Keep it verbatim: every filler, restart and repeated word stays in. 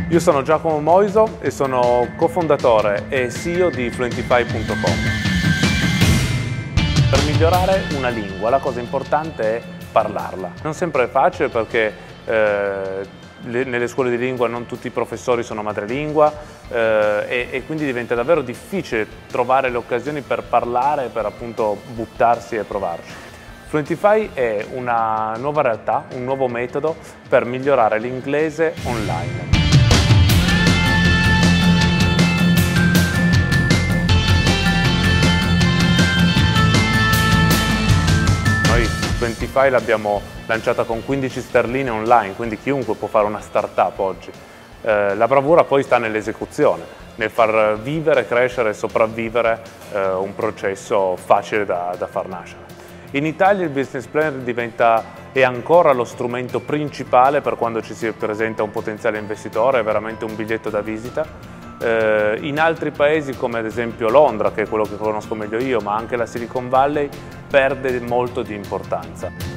Io sono Giacomo Moiso e sono cofondatore e C E O di Fluentify punto com. Per migliorare una lingua la cosa importante è parlarla. Non sempre è facile perché eh, le, nelle scuole di lingua non tutti i professori sono madrelingua eh, e, e quindi diventa davvero difficile trovare le occasioni per parlare, per appunto buttarsi e provarci. Fluentify è una nuova realtà, un nuovo metodo per migliorare l'inglese online. Noi Fluentify l'abbiamo lanciata con quindici sterline online, quindi chiunque può fare una startup oggi. Eh, la bravura poi sta nell'esecuzione, nel far vivere, crescere e sopravvivere eh, un processo facile da, da far nascere. In Italia il business planner diventa, è ancora lo strumento principale per quando ci si presenta un potenziale investitore, è veramente un biglietto da visita. Eh, in altri paesi come ad esempio Londra, che è quello che conosco meglio io, ma anche la Silicon Valley, perde molto di importanza.